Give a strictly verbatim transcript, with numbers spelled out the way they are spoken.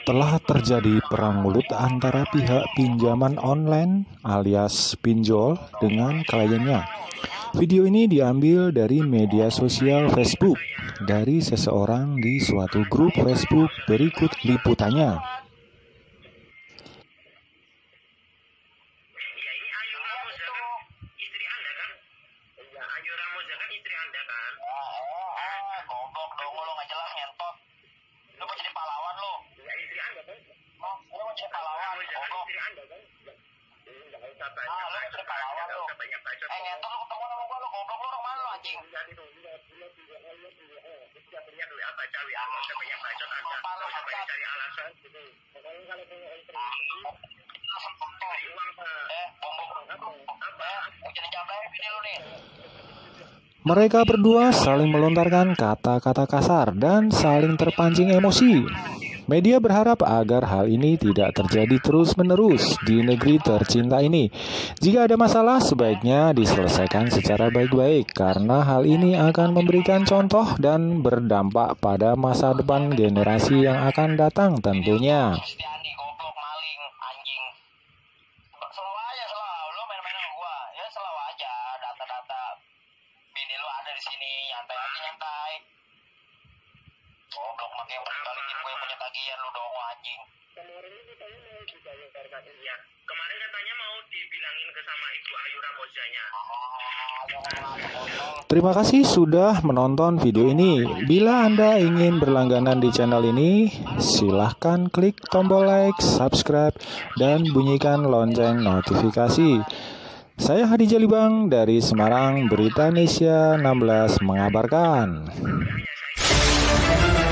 telah terjadi perang mulut antara pihak pinjaman online alias pinjol dengan kliennya. Video ini diambil dari media sosial Facebook dari seseorang di suatu grup Facebook. Berikut liputannya. Mereka berdua saling melontarkan kata-kata kasar dan saling terpancing emosi. Media berharap agar hal ini tidak terjadi terus-menerus di negeri tercinta ini. Jika ada masalah, sebaiknya diselesaikan secara baik-baik, karena hal ini akan memberikan contoh dan berdampak pada masa depan generasi yang akan datang tentunya. Goblok makin berkali gue punya tagihan lu dong anjing. Kemarin ini katanya mau dibayarkan, iya. Kemarin katanya mau dibilangin ke sama Ibu Ayu Ramozanya. Terima kasih sudah menonton video ini. Bila Anda ingin berlangganan di channel ini, silahkan klik tombol like, subscribe, dan bunyikan lonceng notifikasi. Saya Hadi Jalibang dari Semarang, Berita Indonesia enam belas mengabarkan.